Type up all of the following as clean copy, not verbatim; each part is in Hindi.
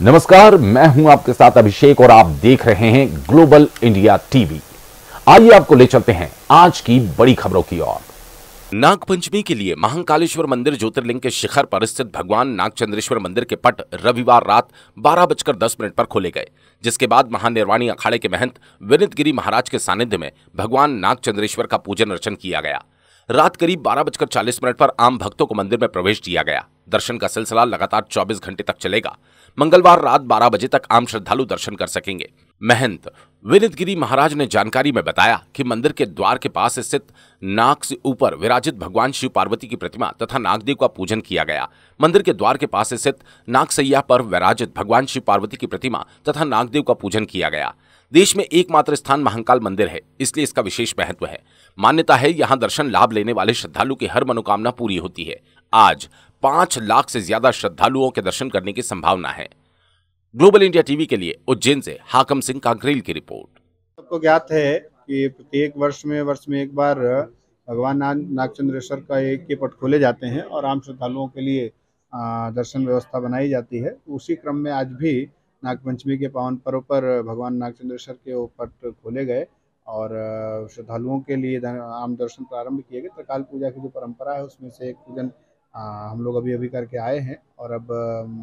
नमस्कार, मैं हूं आपके साथ अभिषेक और आप देख रहे हैं ग्लोबल इंडिया टीवी। आइए आपको ले चलते हैं आज की बड़ी खबरों की ओर। नागपंचमी के लिए महाकालेश्वर मंदिर ज्योतिर्लिंग के शिखर पर स्थित भगवान नागचंद्रेश्वर मंदिर के पट रविवार रात 12:10 पर खोले गए, जिसके बाद महानिर्वाणी अखाड़े के महंत विनीत गिरी महाराज के सानिध्य में भगवान नागचंद्रेश्वर का पूजन अर्चन किया गया। रात करीब 12:40 पर आम भक्तों को मंदिर में प्रवेश दिया गया। दर्शन का सिलसिला लगातार 24 घंटे तक चलेगा। मंगलवार रात 12 बजे तक आम श्रद्धालु दर्शन कर सकेंगे। महंत विनीत गिरी महाराज ने जानकारी में बताया कि मंदिर के द्वार के पास स्थित नाग से ऊपर विराजित भगवान शिव पार्वती की प्रतिमा तथा नागदेव का पूजन किया गया। मंदिर के द्वार के पास स्थित नागसैया पर विराजित भगवान शिव पार्वती की प्रतिमा तथा नागदेव का पूजन किया गया। देश में एकमात्र स्थान महाकाल मंदिर है, इसलिए इसका विशेष महत्व है। मान्यता है यहां दर्शन लाभ लेने वाले श्रद्धालु की हर मनोकामना पूरी होती है। आज 5 लाख से ज्यादा श्रद्धालुओं के दर्शन करने की संभावना है। ग्लोबल इंडिया टीवी के लिए उज्जैन से हाकम सिंह कांकरेल की रिपोर्ट। सबको ज्ञात है कि प्रत्येक वर्ष में एक बार भगवान नागचंद्रेश्वर का एक के पट खोले जाते हैं और आम श्रद्धालुओं के लिए दर्शन व्यवस्था बनाई जाती है। उसी क्रम में आज भी नागपंचमी के पावन पर्व पर भगवान नागचंद्रेश्वर के वो पट खोले गए और श्रद्धालुओं के लिए आम दर्शन प्रारंभ किए गए। त्रिकाल पूजा की जो परंपरा है उसमें से एक पूजन हम लोग अभी करके आए हैं और अब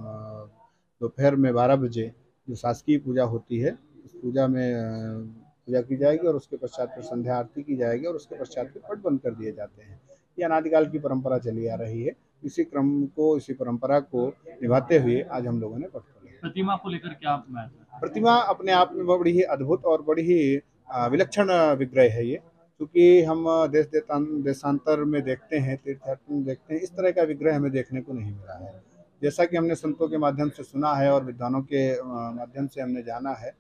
दोपहर में 12 बजे जो शासकीय पूजा होती है उस पूजा में पूजा की जाएगी और उसके पश्चात फिर संध्या आरती की जाएगी और उसके पश्चात फिर पट बंद कर दिए जाते हैं। ये अनादिकाल की परंपरा चली आ रही है। इसी परंपरा को निभाते हुए आज हम लोगों ने पट खोले। प्रतिमा को लेकर क्या महत्व है? प्रतिमा अपने आप में बड़ी ही अद्भुत और बड़ी ही विलक्षण विग्रह है ये, क्योंकि हम देशांतर में देखते हैं, तीर्थयात्रा में देखते हैं, इस तरह का विग्रह हमें देखने को नहीं मिला है। जैसा कि हमने संतों के माध्यम से सुना है और विद्वानों के माध्यम से हमने जाना है,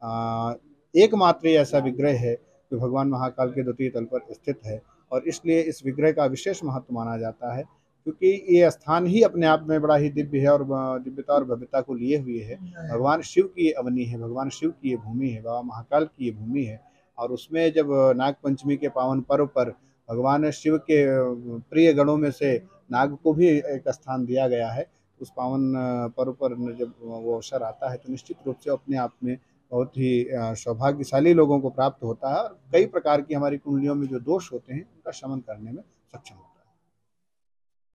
एकमात्र ऐसा विग्रह है जो भगवान महाकाल के द्वितीय तल पर स्थित है और इसलिए इस विग्रह का विशेष महत्व माना जाता है, क्योंकि ये स्थान ही अपने आप में बड़ा ही दिव्य है और दिव्यता और भव्यता को लिए हुए है। भगवान शिव की ये अवनी है, भगवान शिव की ये भूमि है, बाबा महाकाल की ये भूमि है और उसमें जब नागपंचमी के पावन पर्व पर भगवान शिव के प्रिय गणों में से नाग को भी एक स्थान दिया गया है। उस पावन पर्व पर जब वो अवसर आता है तो निश्चित रूप से अपने आप में बहुत ही सौभाग्यशाली लोगों को प्राप्त होता है और कई प्रकार की हमारी कुंडलियों में जो दोष होते हैं उनका शमन करने में सक्षम होता है।